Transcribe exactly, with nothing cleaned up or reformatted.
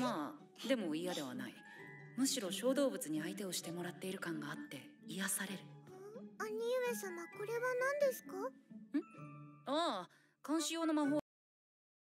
まあでも嫌ではない。むしろ小動物に相手をしてもらっている感があって癒される。 兄上様、これは何ですか？ ああ、監視用の魔法